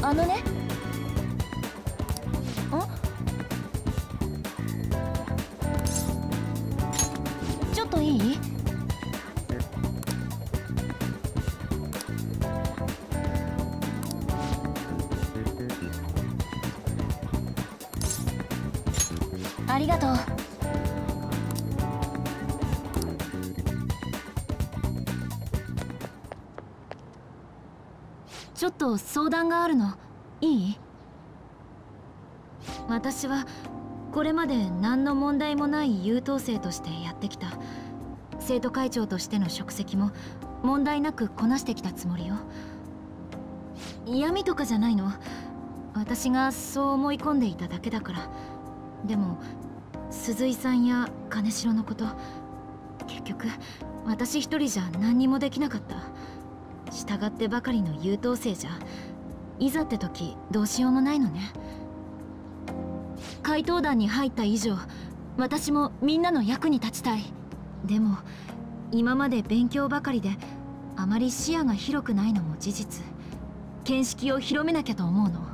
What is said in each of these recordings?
あのね。ちょっといい？ありがとう。ちょっと相談があるの。いい？私はこれまで何の問題もない優等生としてやってきた。生徒会長としての職責も問題なくこなしてきたつもりよ。嫌味とかじゃないの。私がそう思い込んでいただけだから。でも鈴井さんや金城のこと、結局私一人じゃ何にもできなかった。従ってばかりの優等生じゃいざって時どうしようもないのね。怪盗団に入った以上、私もみんなの役に立ちたい。でも今まで勉強ばかりであまり視野が広くないのも事実。見識を広めなきゃと思うの。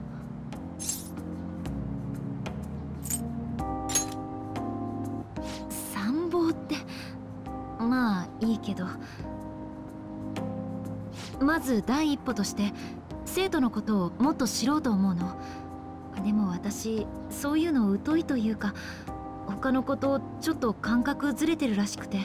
参謀ってまあいいけど、まず第一歩として生徒のことをもっと知ろうと思うの。でも私そういうの疎いというか、他の子とちょっと感覚ずれてるらしくて。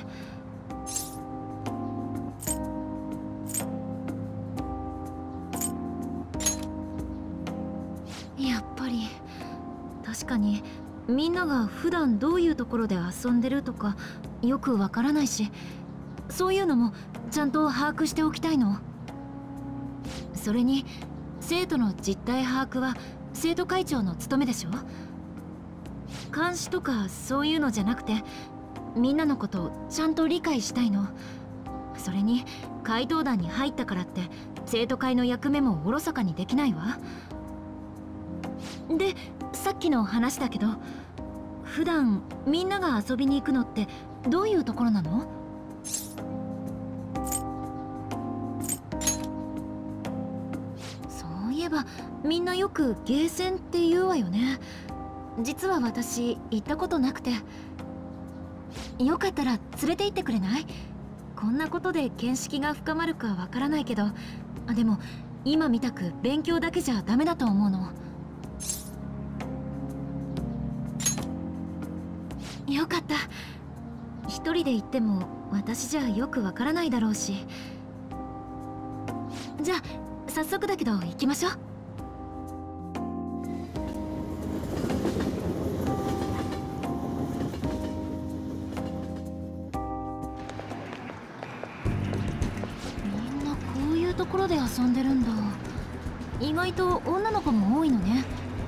やっぱり確かにみんなが普段どういうところで遊んでるとかよくわからないし、そういうのもちゃんと把握しておきたいの。それに生徒の実態把握は生徒会長の務めでしょ。監視とかそういうのじゃなくて、みんなのことをちゃんと理解したいの。それに怪盗団に入ったからって生徒会の役目もおろそかにできないわ。でさっきの話だけど、普段みんなが遊びに行くのってどういうところなの？そういえばみんなよくゲーセンって言うわよね。実は私行ったことなくて。よかったら連れて行ってくれない？こんなことで見識が深まるかわからないけど、でも今みたく勉強だけじゃダメだと思うの。よかった。一人で行っても私じゃよくわからないだろうし。じゃあ早速だけど行きましょう。みんなこういうところで遊んでるんだ。意外と女の子も多いのね。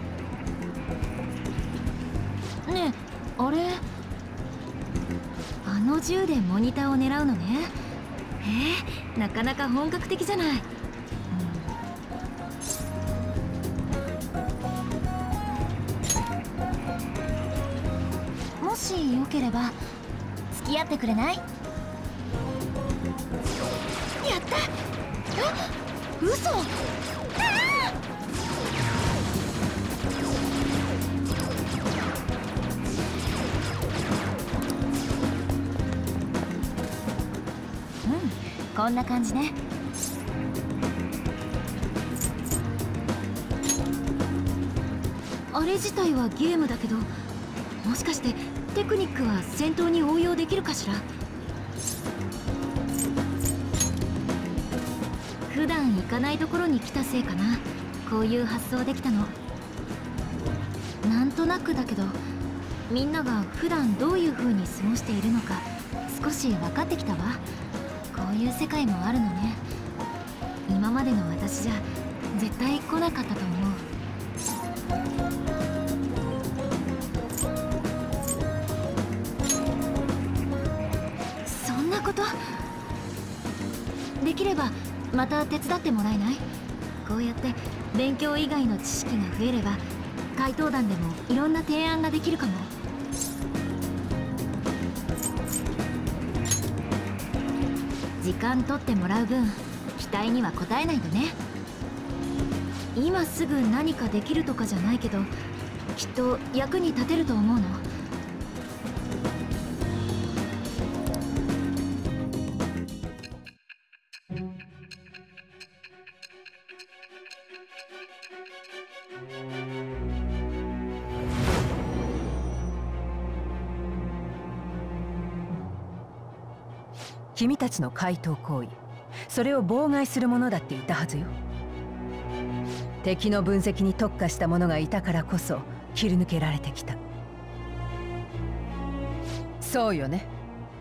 ねえ、あれ、あの銃でモニターを狙うのね。なかなか本格的じゃない。もしよければ付き合ってくれない？やった！あ、嘘！こんな感じね。あれ自体はゲームだけど、もしかしてテクニックは戦闘に応用できるかしら？普段行かないところに来たせいかな。こういう発想できたの。なんとなくだけど、みんなが普段どういう風に過ごしているのか少し分かってきたわ。こういう世界もあるのね。今までの私じゃ絶対来なかったと思う。そんなこと？できればまた手伝ってもらえない？こうやって勉強以外の知識が増えれば怪盗団でもいろんな提案ができるかも。時間取ってもらう分期待には応えないとね。 今すぐ何かできるとかじゃないけど、きっと役に立てると思うの。 君たちの怪盗行為、それを妨害するものだっていたはずよ。敵の分析に特化した者がいたからこそ切り抜けられてきた。そうよね。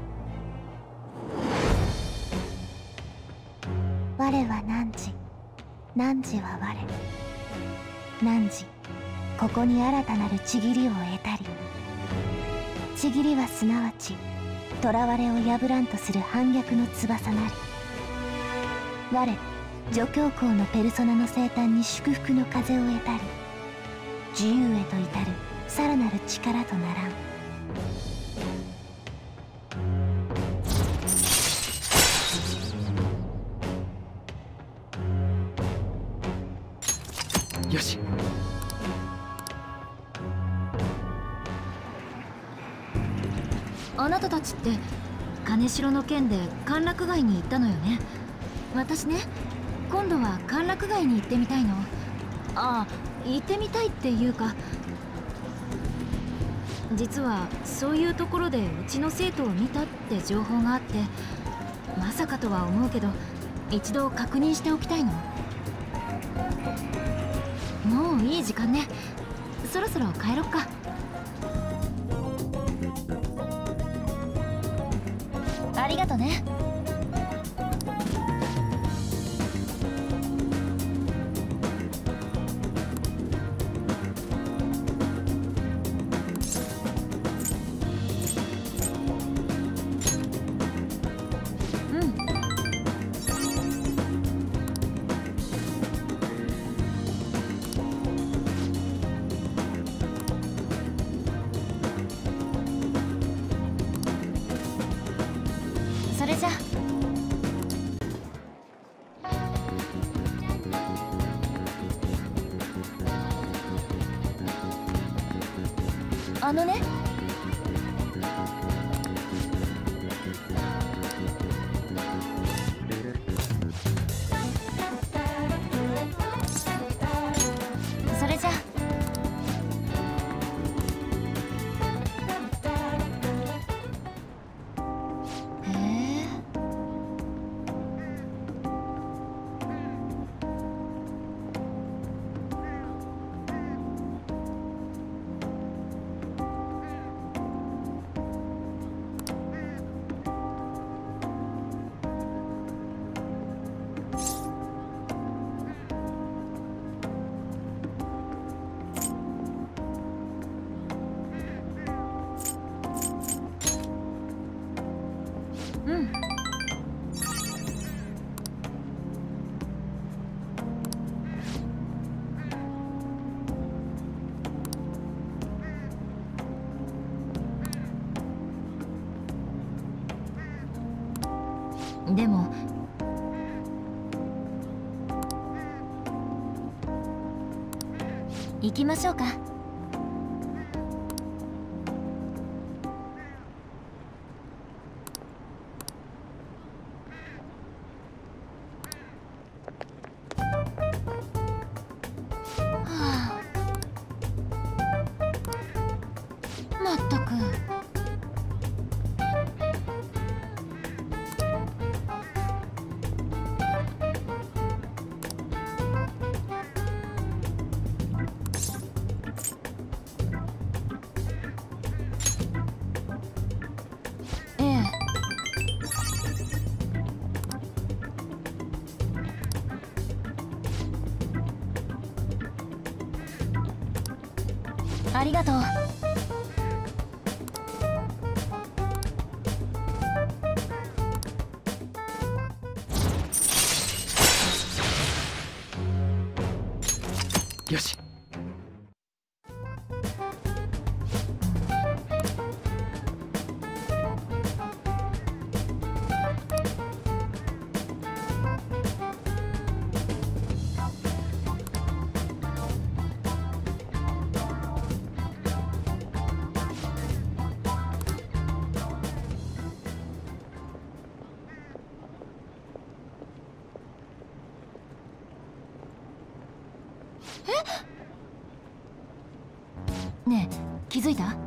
我は汝、汝は我。汝、ここに新たなる契りを得たり。契りはすなわち囚われを破らんとする反逆の翼なり。我助教皇のペルソナの生誕に祝福の風を得たり、自由へと至るさらなる力とならん。 よし。 あなたたちって金城の件で歓楽街に行ったのよね。私ね、今度は歓楽街に行ってみたいの。ああ、行ってみたいっていうか、実はそういうところでうちの生徒を見たって情報があって、まさかとは思うけど一度確認しておきたいの。もういい時間ね。そろそろ帰ろっか。ありがとね。それじゃ。あのね。それじゃ。うん。でも行きましょうか。まったく。ええ。ありがとう。 よし。 ねえ、気づいた？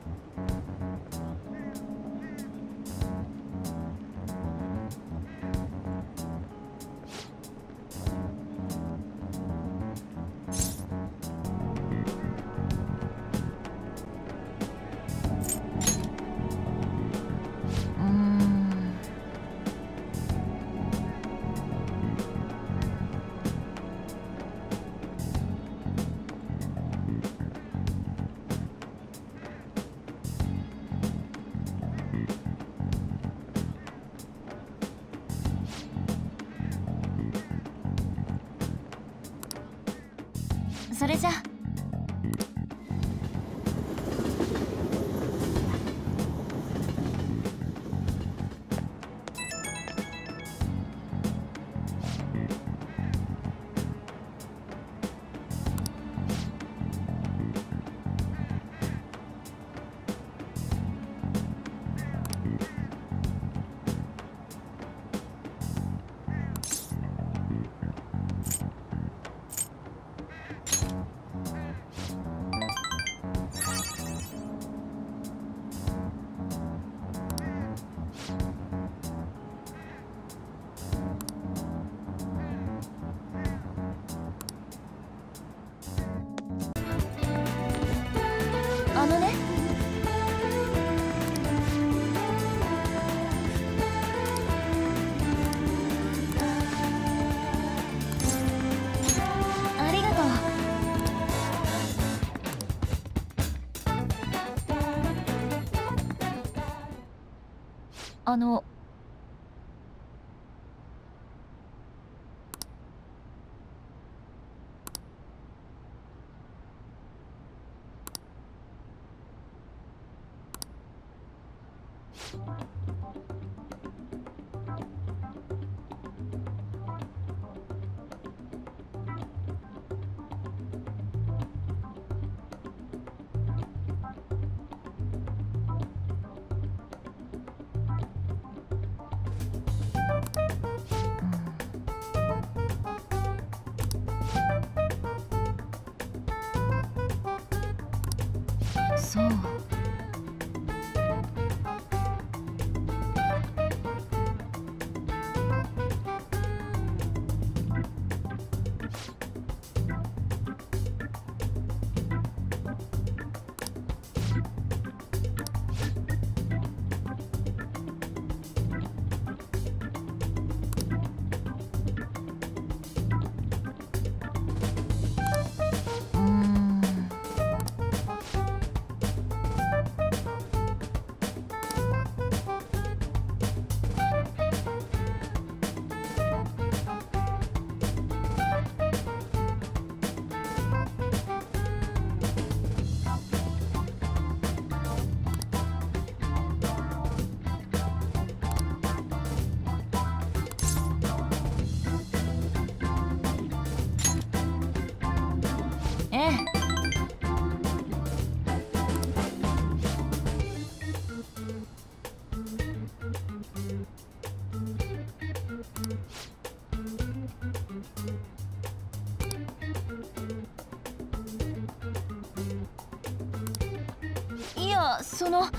それじゃ。あのね、ありがとう。そう。ええ。いや、その。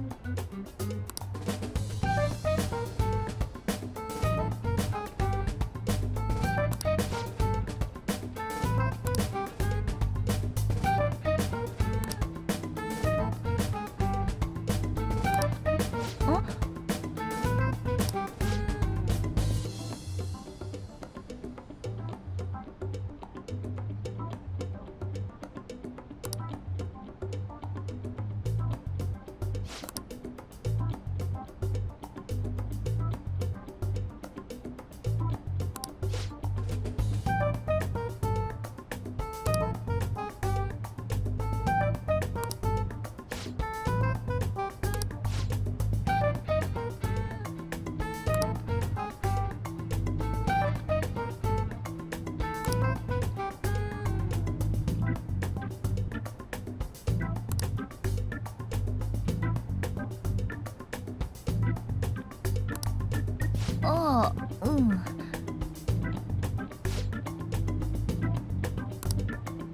ああ、うん。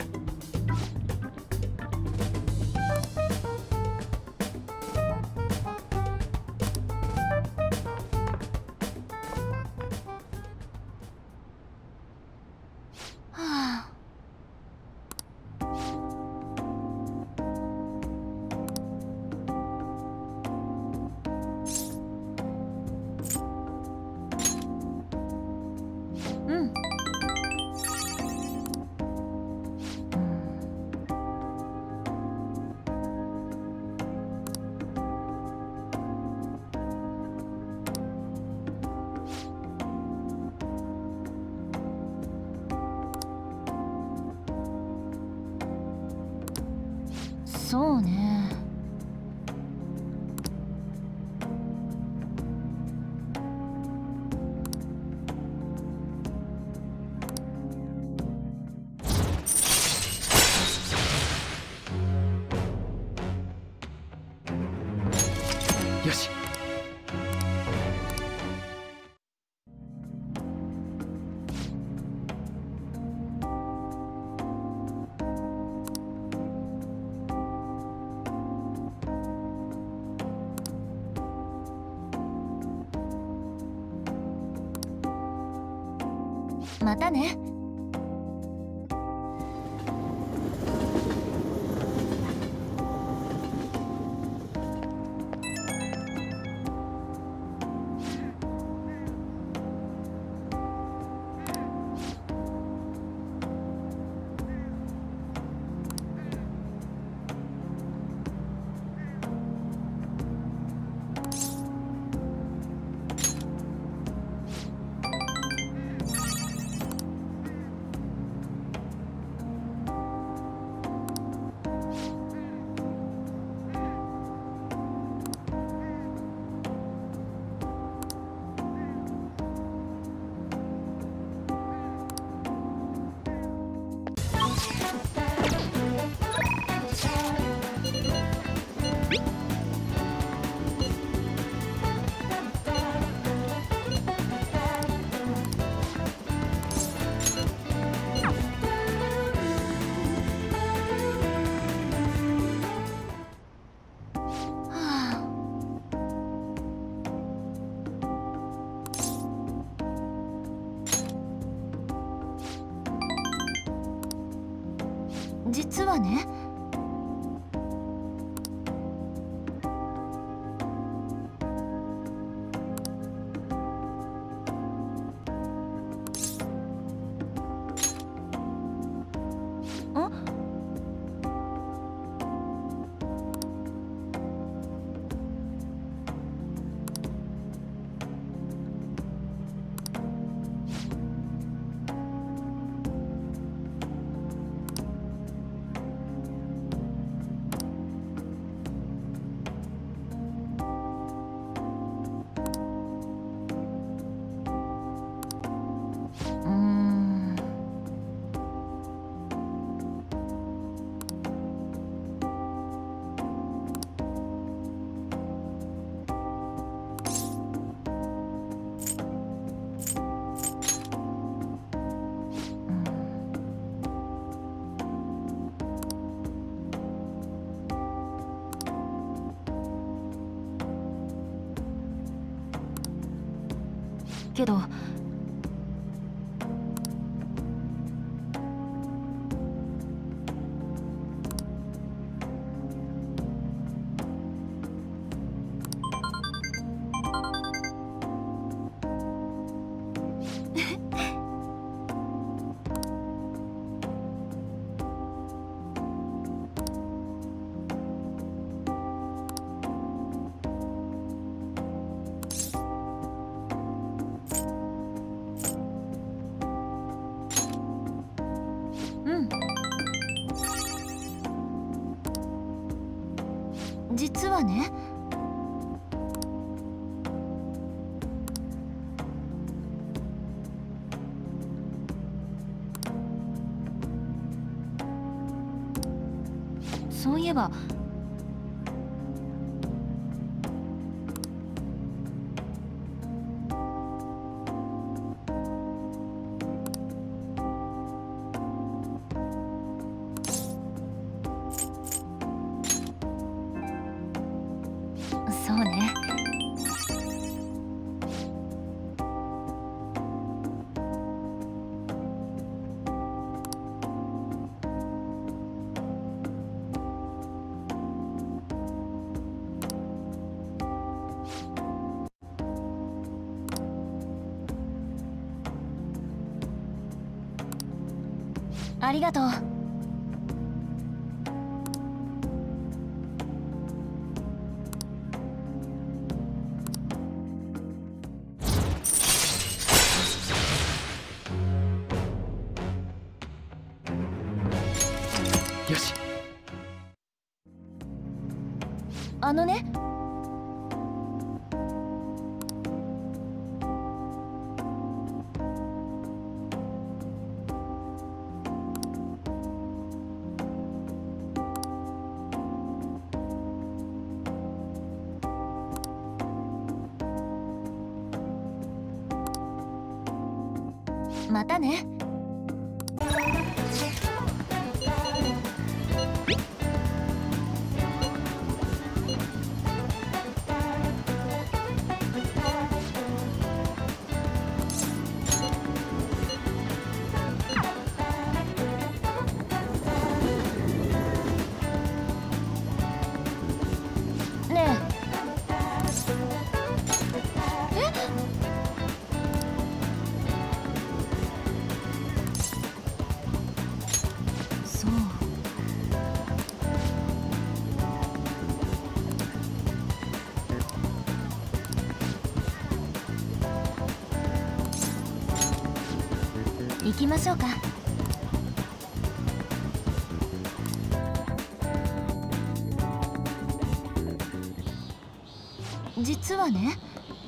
そうね。 よし。 またね。実はね。けど実はね。そういえばそうね。ありがとう。 よし。 あのね、またね。ねえ。そう。行きましょうか。実はね、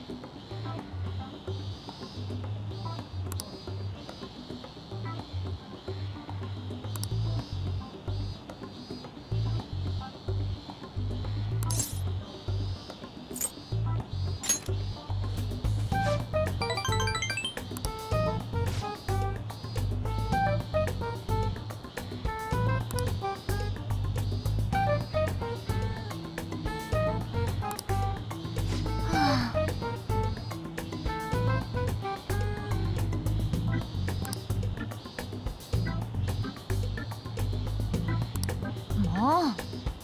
もう。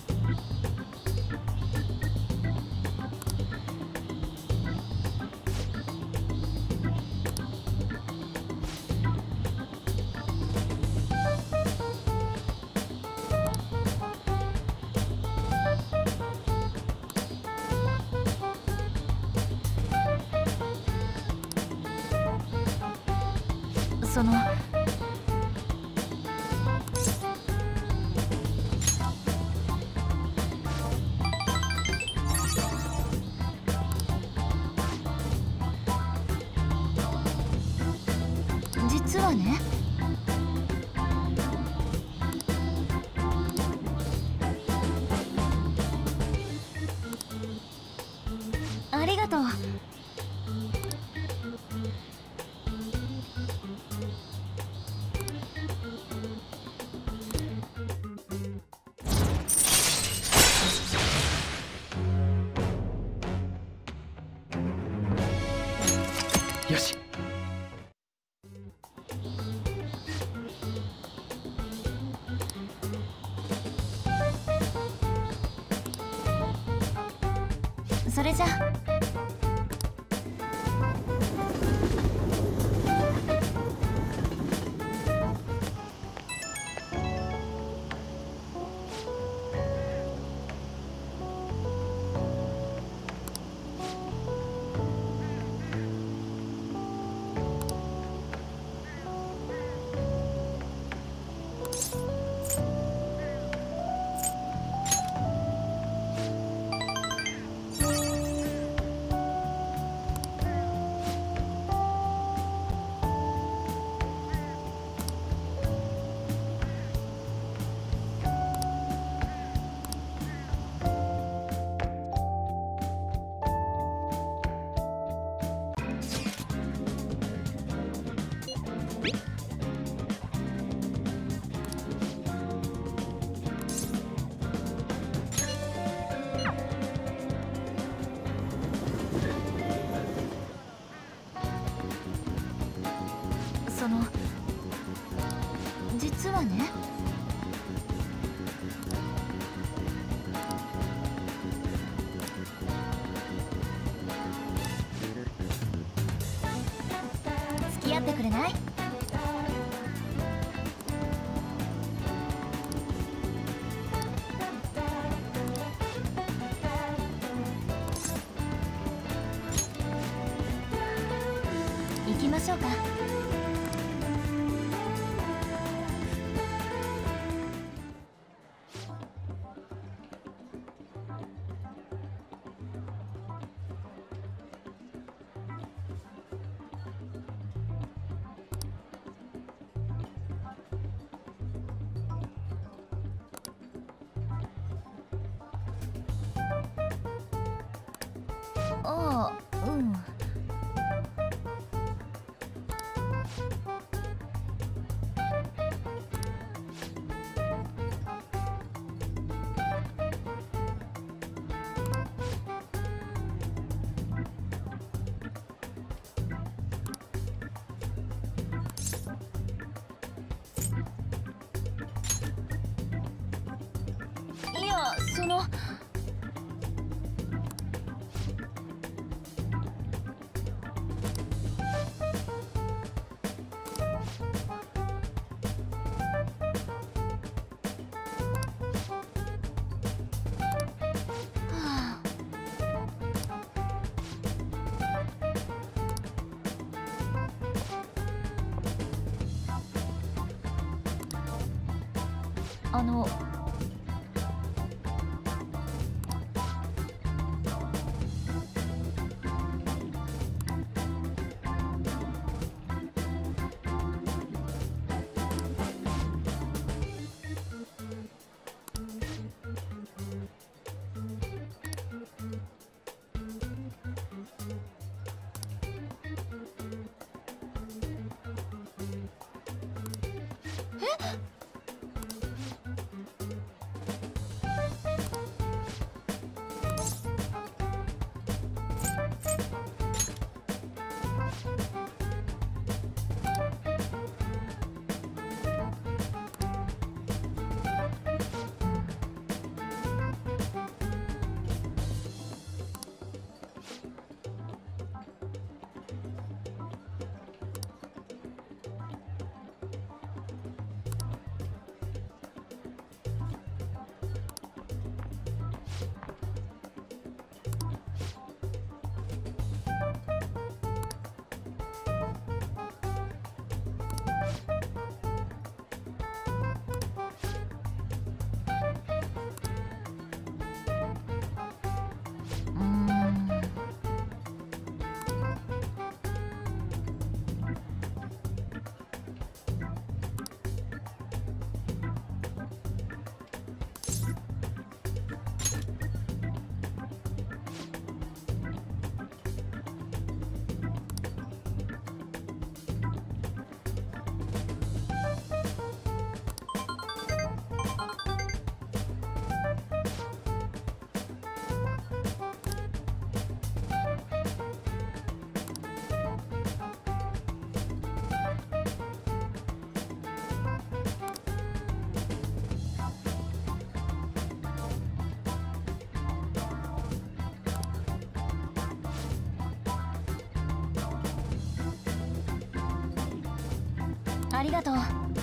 その実はね、ありがとう。 よし。 それじゃ。その実はね、付き合ってくれない？行きましょうか。 そのあのありがとう。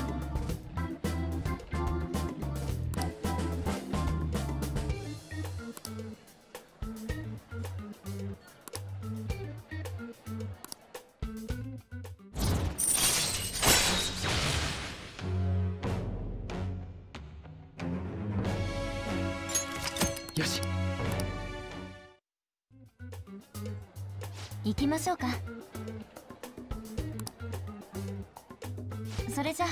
よし。 行きましょうか。それじゃ。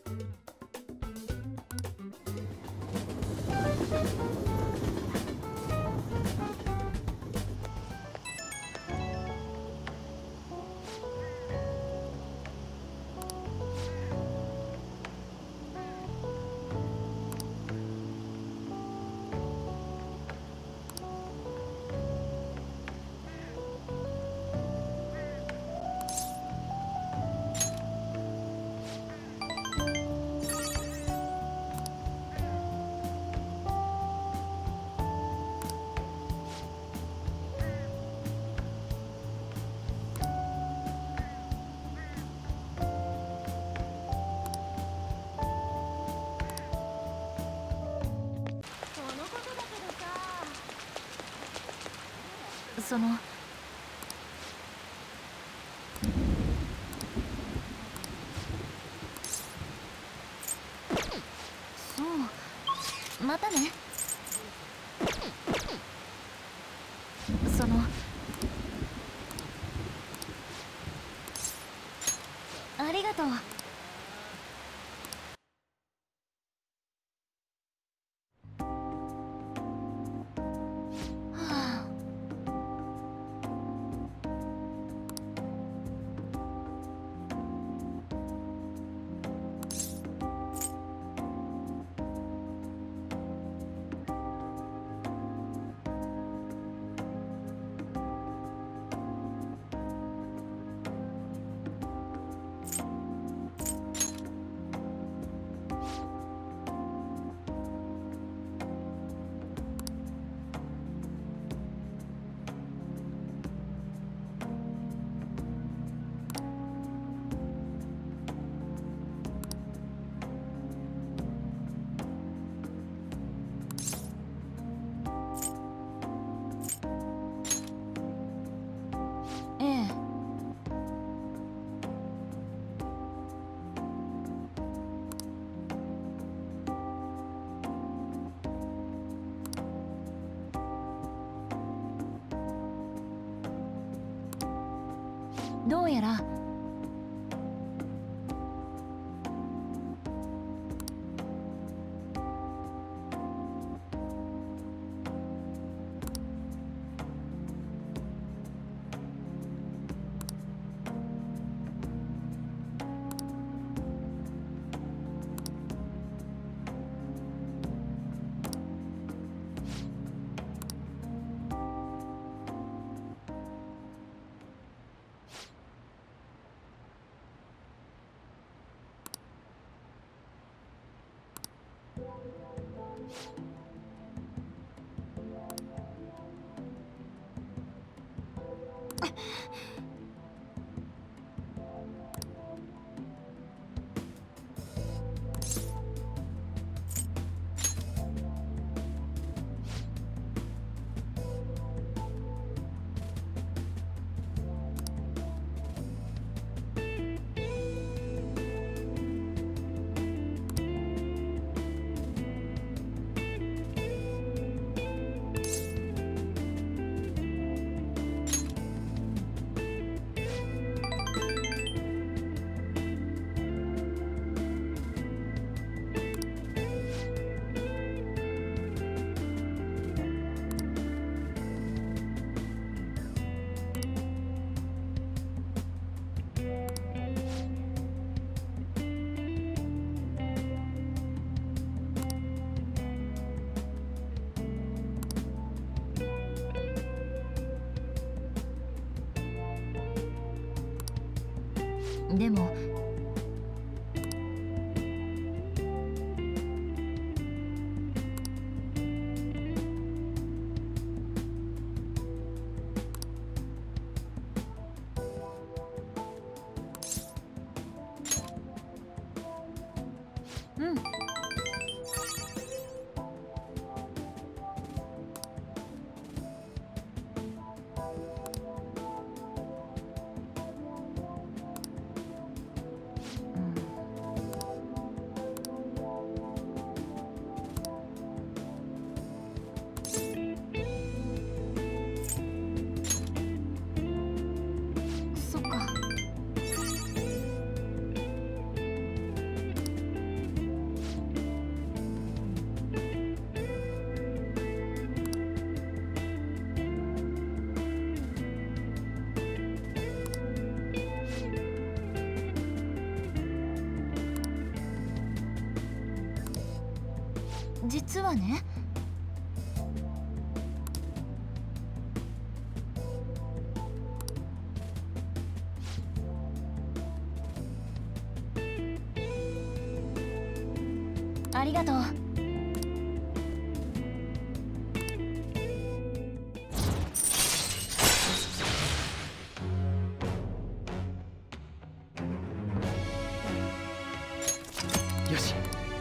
そのそうまたね。そのありがとう。 どうやらでもうん。そっか。実はね、ありがとう。 よし。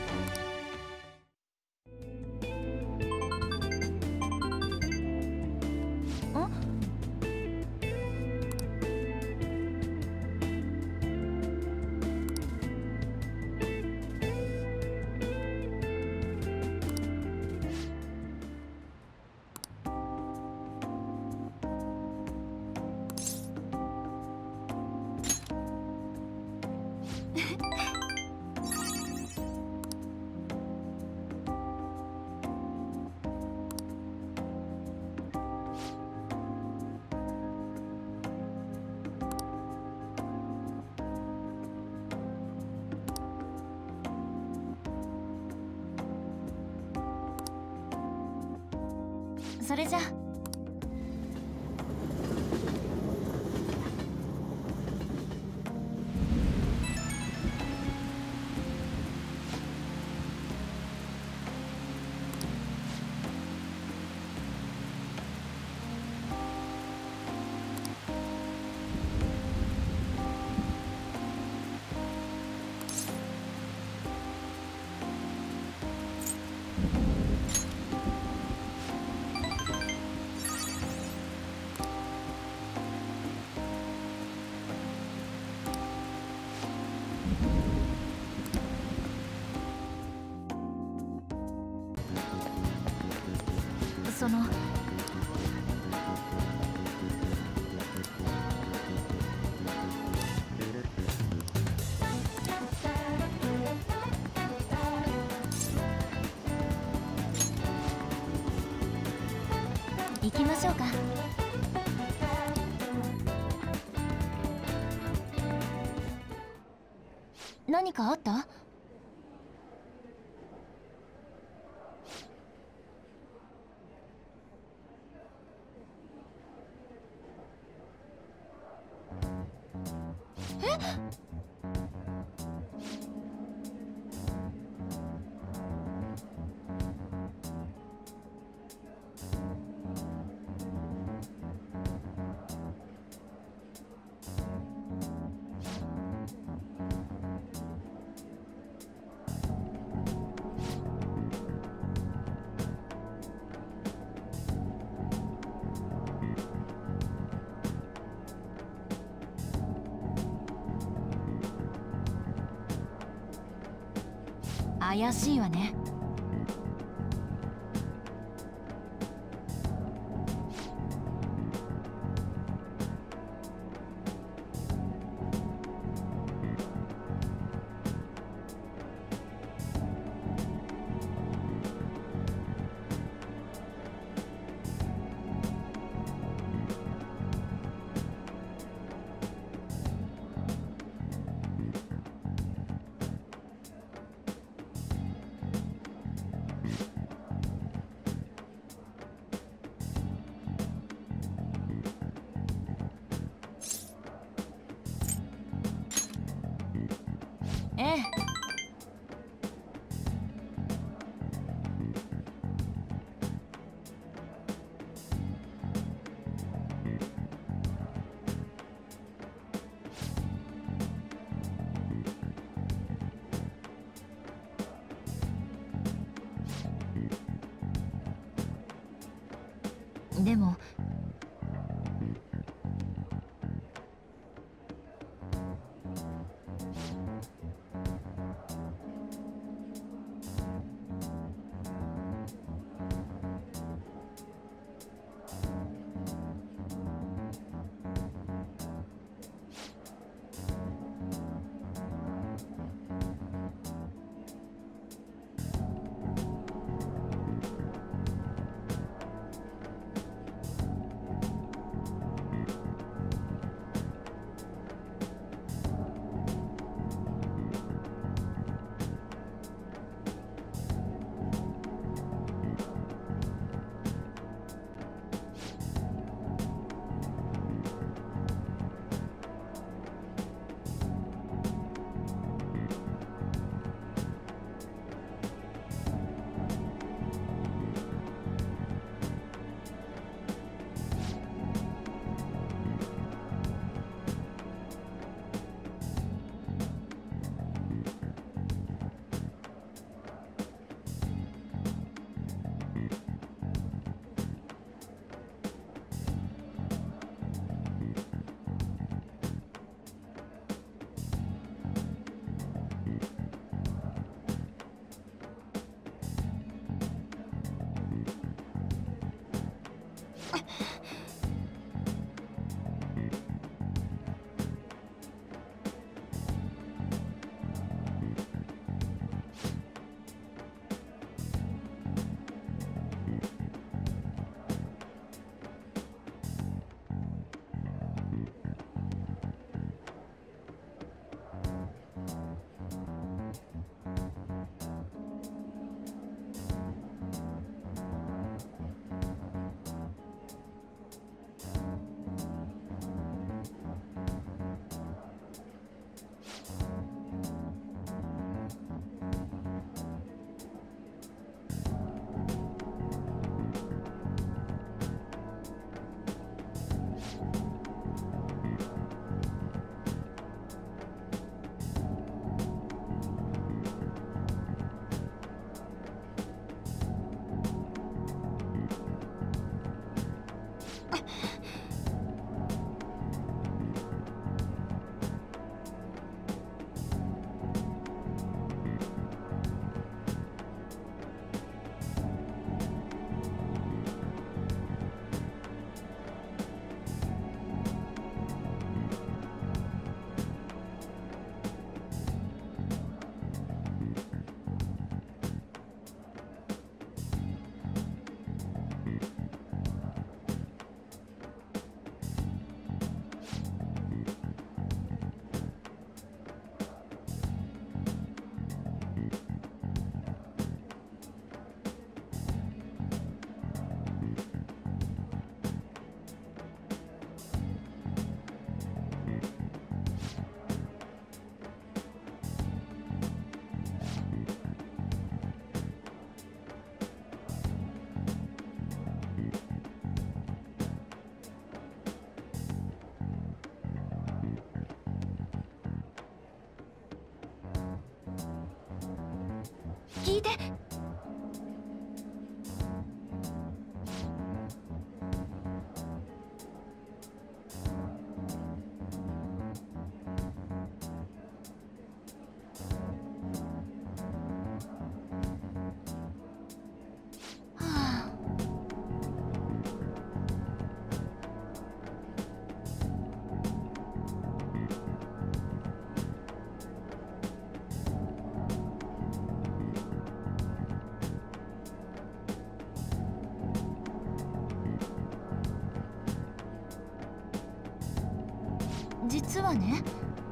それじゃ。 行きましょうか。何かあった？怪しいわね。ええ。でもいて。実はね、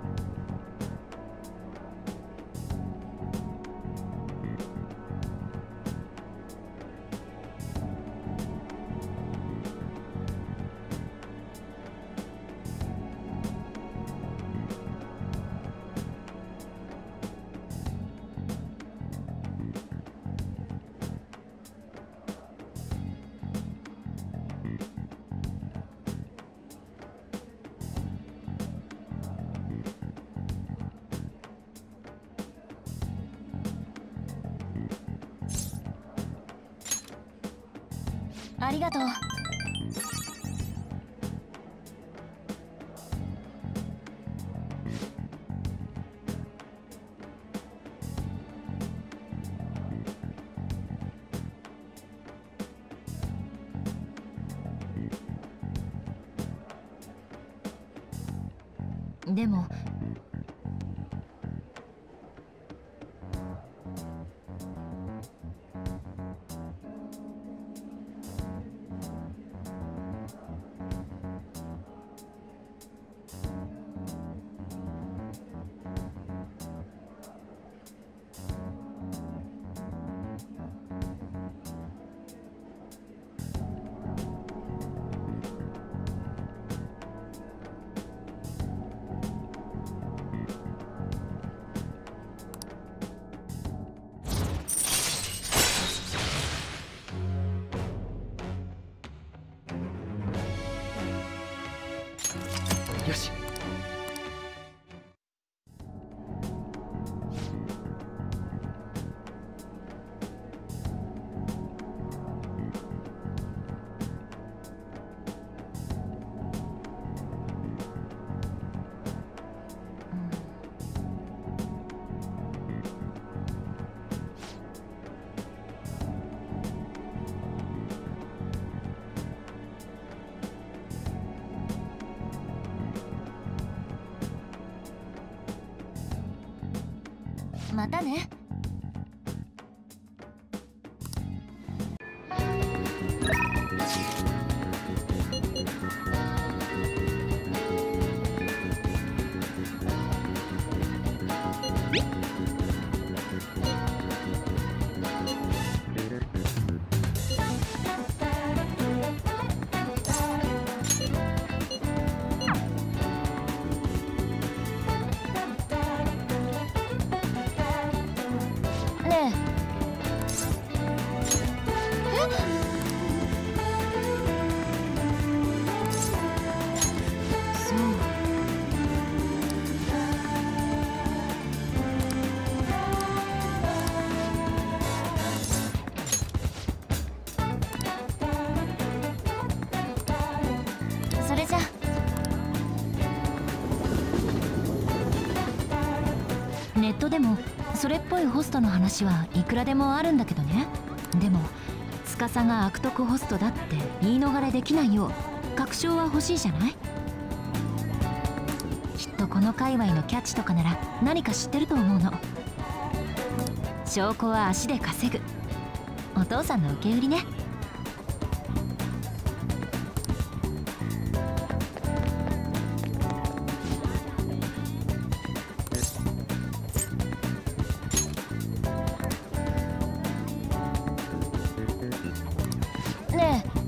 ありがとう。でもよし。 またね。ねえ。それじゃ。ネットでもそれっぽいホストの話はいくらでもあるんだけどね。でも司が悪徳ホストだって言い逃れできないよう確証は欲しいじゃない。きっとこの界隈のキャッチとかなら何か知ってると思うの。証拠は足で稼ぐ。お父さんの受け売りね。ねえ。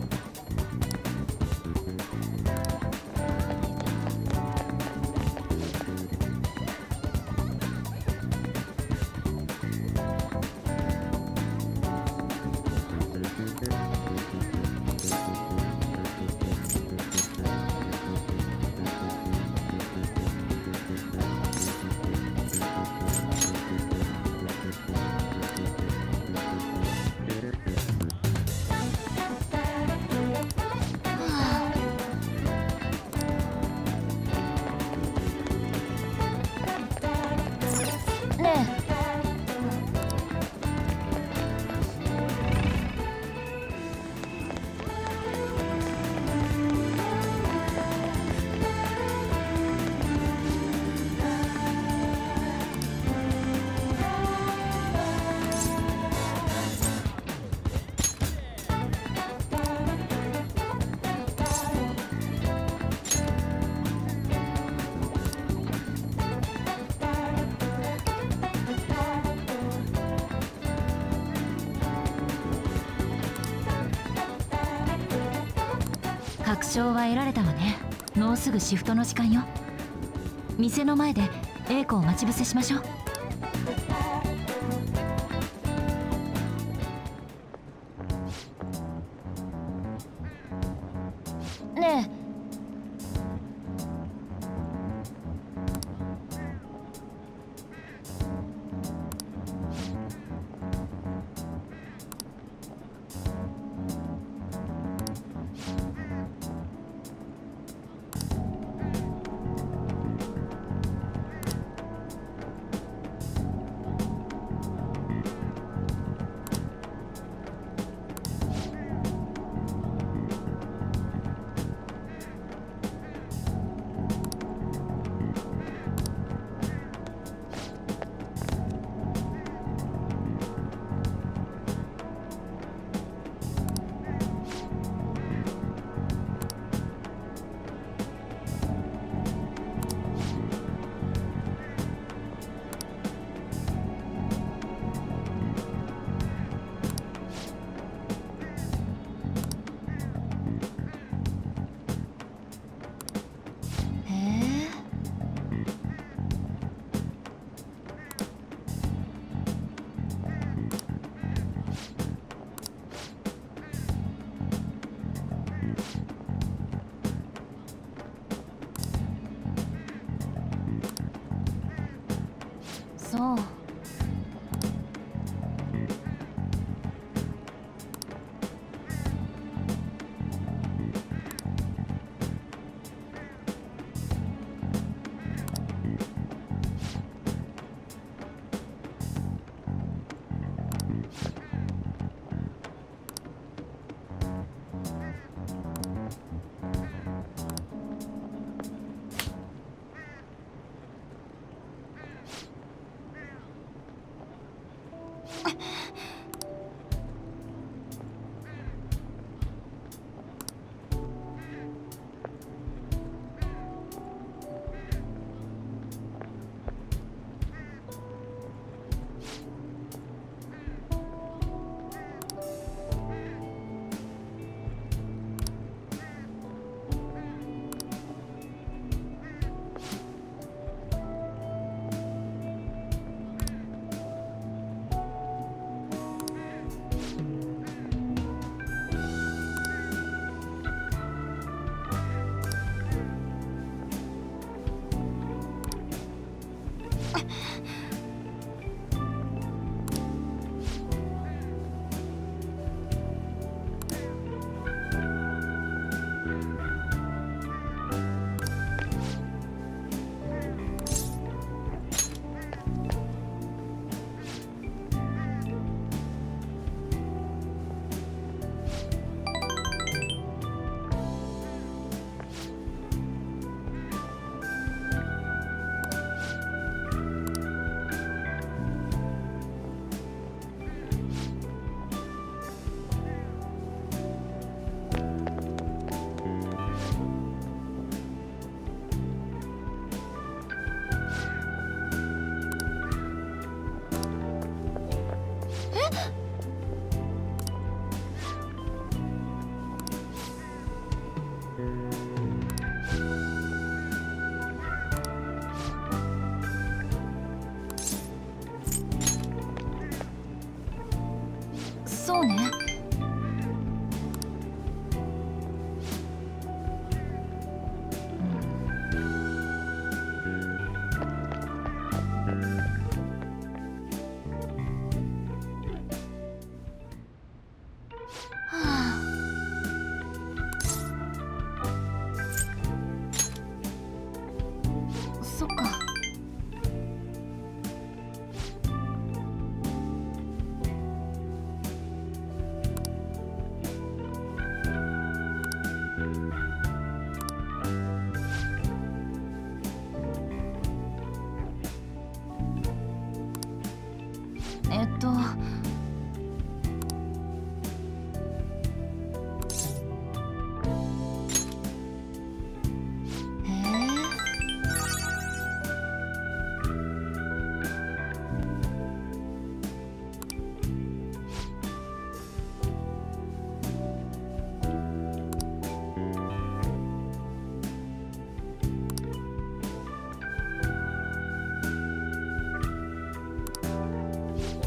確証は得られたわね。もうすぐシフトの時間よ。店の前で英子を待ち伏せしましょう。ねえ、そう。そうね。はあ。そっか。えっと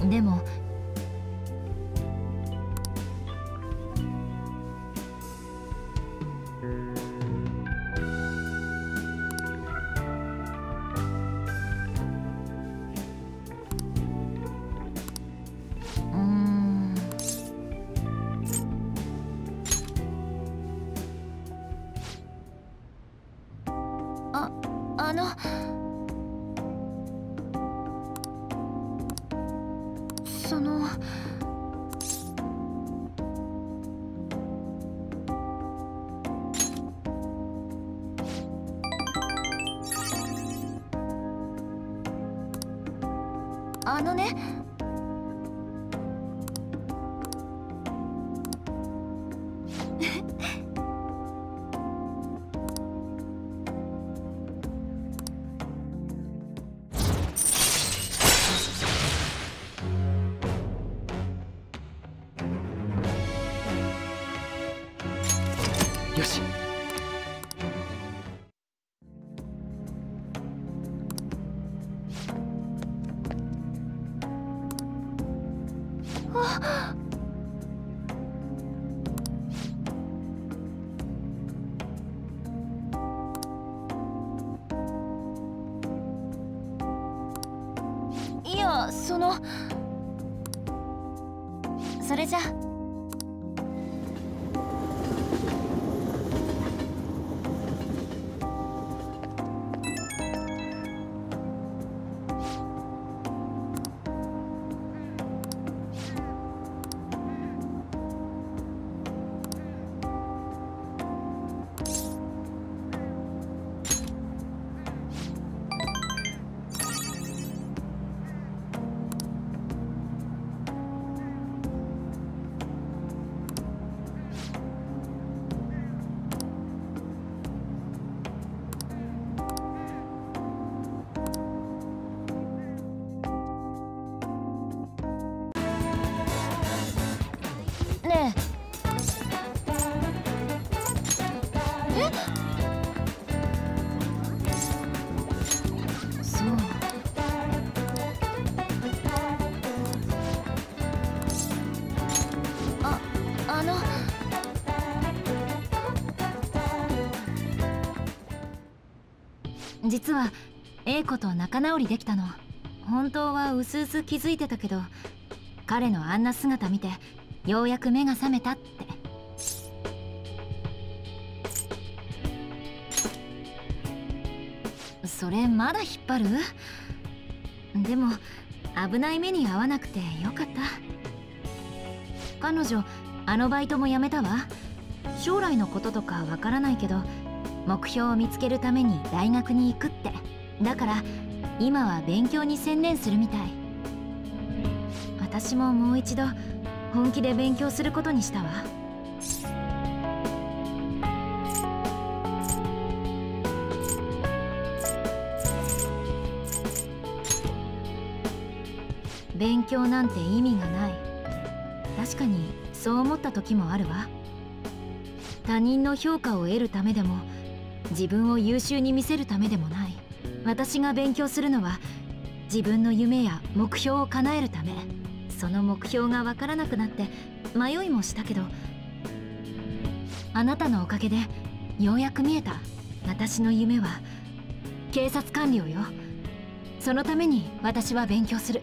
でもそのねよし。 いや、それじゃ。ねえ。そう。実は英子と仲直りできたの。本当はうすうす気づいてたけど、彼のあんな姿見てようやく目が覚めたって。それまだ引っ張る？でも危ない目に遭わなくてよかった。彼女あのバイトも辞めたわ。将来のこととかわからないけど、目標を見つけるために大学に行くって。だから今は勉強に専念するみたい。私ももう一度本気で勉強することにしたわ。勉強なんて意味がない。確かにそう思った時もあるわ。他人の評価を得るためでも自分を優秀に見せるためでもない。私が勉強するのは自分の夢や目標を叶えるため。その目標がわからなくなって迷いもしたけど、あなたのおかげでようやく見えた。私の夢は警察官僚よ。そのために私は勉強する。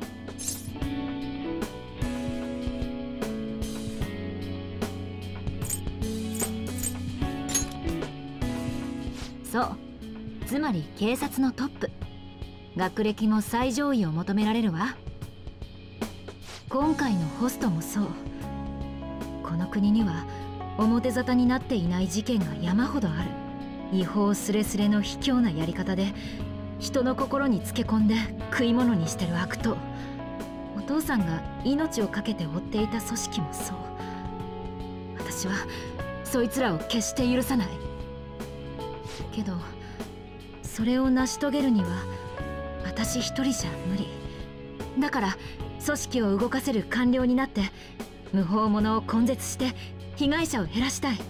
そう、つまり警察のトップ。学歴も最上位を求められるわ。今回のホストもそう。この国には表沙汰になっていない事件が山ほどある。違法スレスレの卑怯なやり方で人の心につけ込んで食い物にしてる悪党。お父さんが命を懸けて追っていた組織もそう。私はそいつらを決して許さない。けどそれを成し遂げるには私一人じゃ無理。だから組織を動かせる官僚になって無法者を根絶して被害者を減らしたい。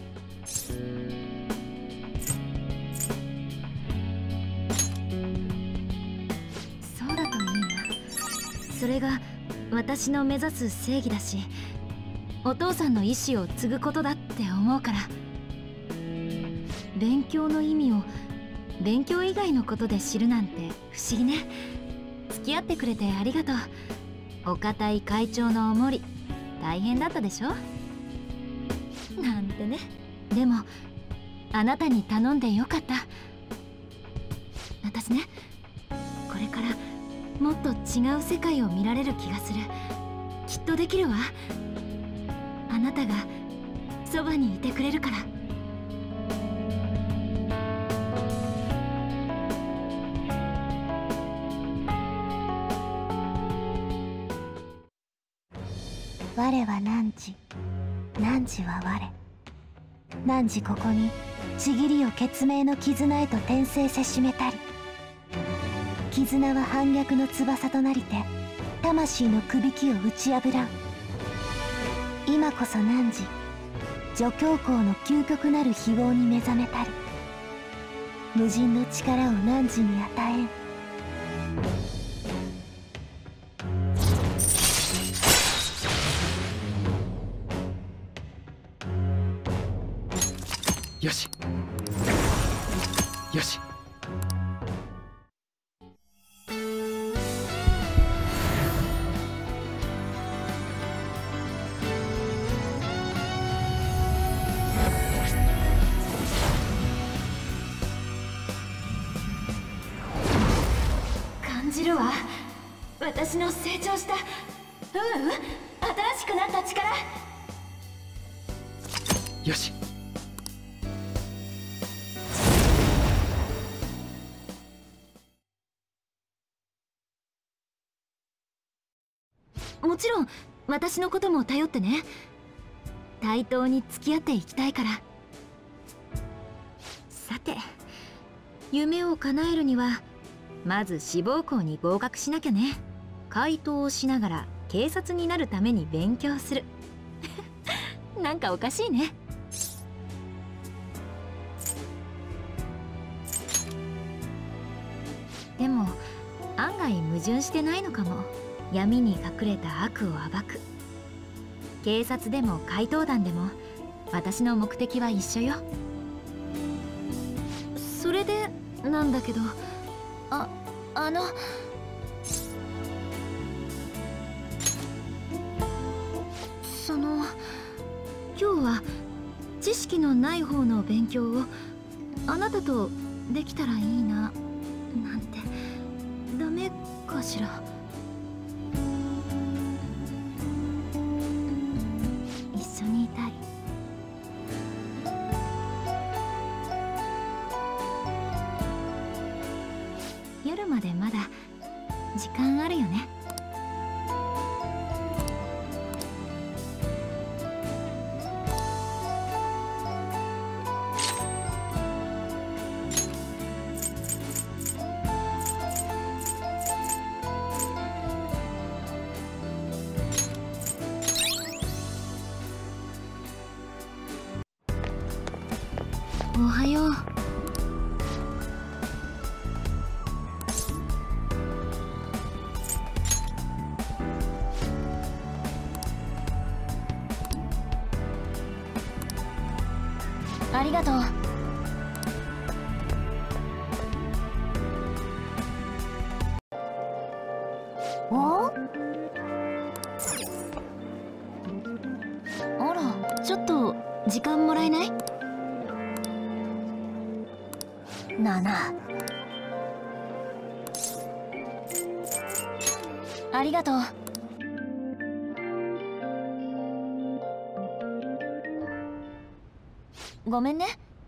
そうだといいな。それが私の目指す正義だし、お父さんの意志を継ぐことだって思うから。勉強の意味を勉強以外のことで知るなんて不思議ね。付き合ってくれてありがとう。お堅い会長のおもり大変だったでしょなんてね。でもあなたに頼んでよかった。私ね、これからもっと違う世界を見られる気がする。きっとできるわ。あなたがそばにいてくれるから。 我は汝、汝は我。汝ここにちぎりを血明の絆へと転生せしめたり、絆は反逆の翼となりて魂のくびきを打ち破らん。今こそ汝、助教皇の究極なる非業に目覚めたり、無尽の力を汝に与えん。 よしよし。 感じるわ、私の成長した、新しくなった力。 よし。 もちろん私のことも頼ってね。対等に付き合っていきたいから。さて、夢を叶えるにはまず志望校に合格しなきゃね。怪盗をしながら警察になるために勉強するなんかおかしいね。でも案外矛盾してないのかも。闇に隠れた悪を暴く。警察でも怪盗団でも私の目的は一緒よ。それでなんだけど、今日は知識のない方の勉強をあなたとできたらいいななんてダメかしら。一緒にいたい。夜までまだ時間あるよね。おはよう。ありがとう。 お？ あら、ちょっと時間もらえない？ 7。 ありがとう。ごめんね。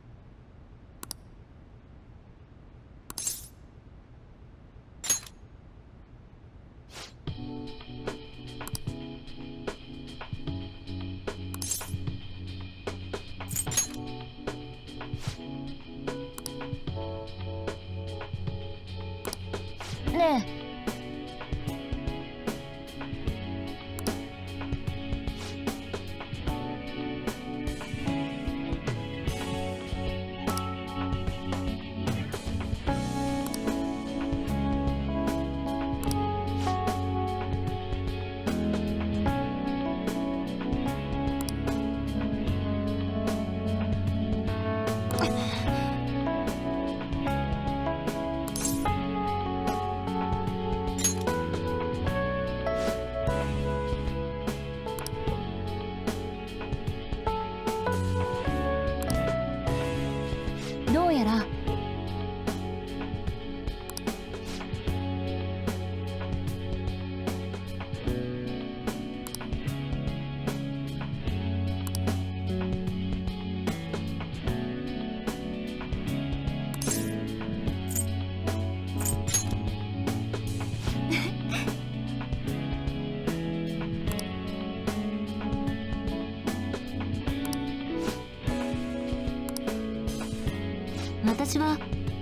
ねえ。 私は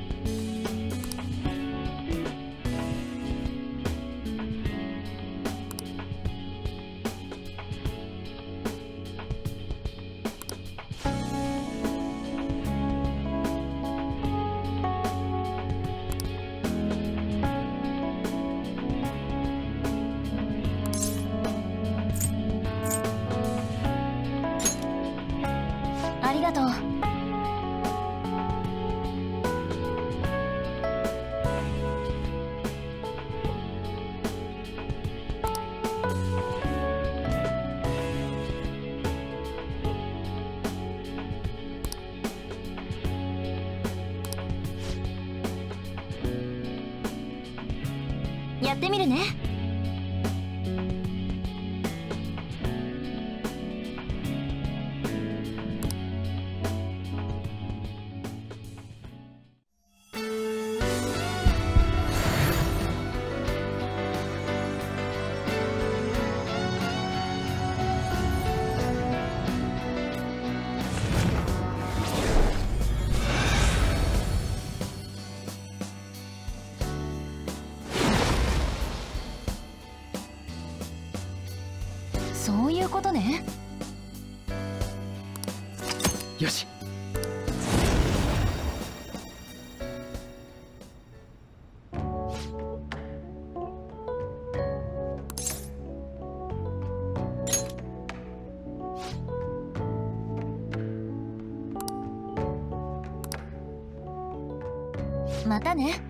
ありがとう。やってみるね。そういうことね。 よし。 またね。